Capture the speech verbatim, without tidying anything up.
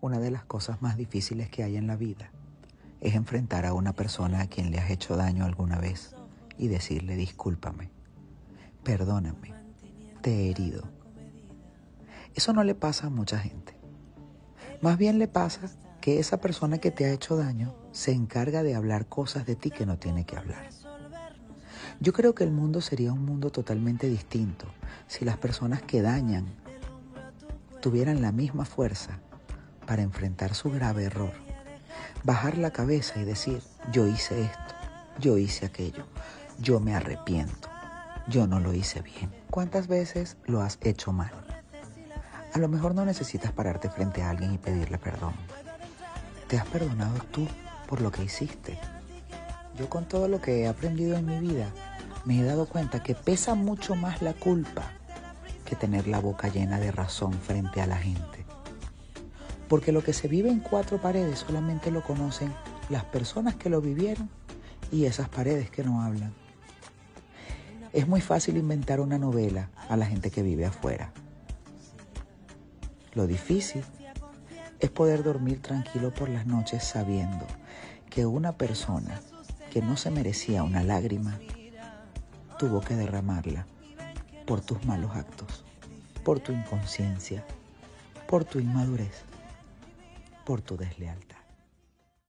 Una de las cosas más difíciles que hay en la vida es enfrentar a una persona a quien le has hecho daño alguna vez y decirle discúlpame, perdóname, te he herido. Eso no le pasa a mucha gente. Más bien le pasa que esa persona que te ha hecho daño se encarga de hablar cosas de ti que no tiene que hablar. Yo creo que el mundo sería un mundo totalmente distinto si las personas que dañan tuvieran la misma fuerza para enfrentar su grave error, bajar la cabeza y decir, yo hice esto, yo hice aquello, yo me arrepiento, yo no lo hice bien. ¿Cuántas veces lo has hecho mal? A lo mejor no necesitas pararte frente a alguien y pedirle perdón. ¿Te has perdonado tú por lo que hiciste? Yo con todo lo que he aprendido en mi vida, me he dado cuenta que pesa mucho más la culpa que tener la boca llena de razón frente a la gente. Porque lo que se vive en cuatro paredes solamente lo conocen las personas que lo vivieron y esas paredes que no hablan. Es muy fácil inventar una novela a la gente que vive afuera. Lo difícil es poder dormir tranquilo por las noches sabiendo que una persona que no se merecía una lágrima tuvo que derramarla por tus malos actos, por tu inconsciencia, por tu inmadurez, por tu deslealtad.